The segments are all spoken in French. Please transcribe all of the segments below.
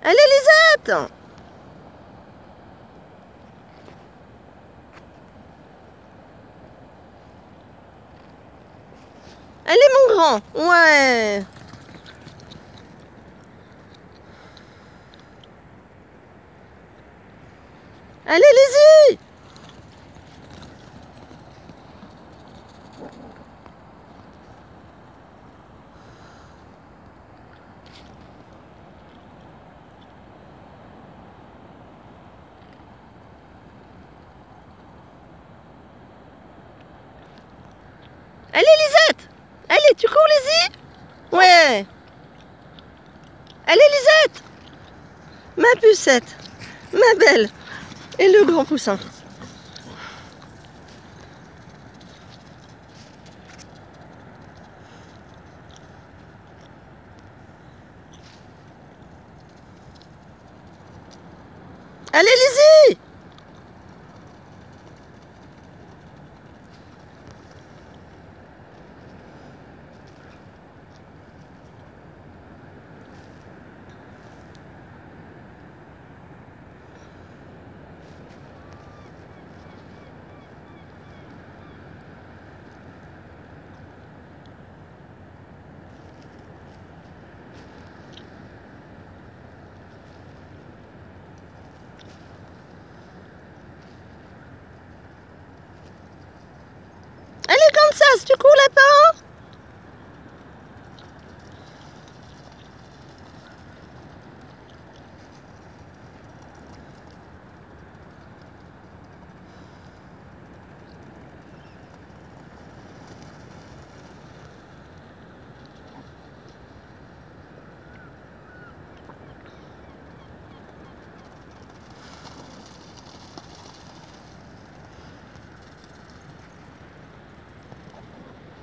Allez, Lisette! Allez, mon grand! Ouais! Allez, allez-y! Allez, Lisette! Allez, tu cours, les-y! Ouais! Allez, Lisette! Ma pucette! Ma belle! Et le grand poussin. Allez, allez-y! Allez, comme ça, si tu cours là-bas!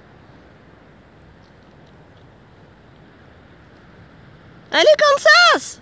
Allez, Kansas!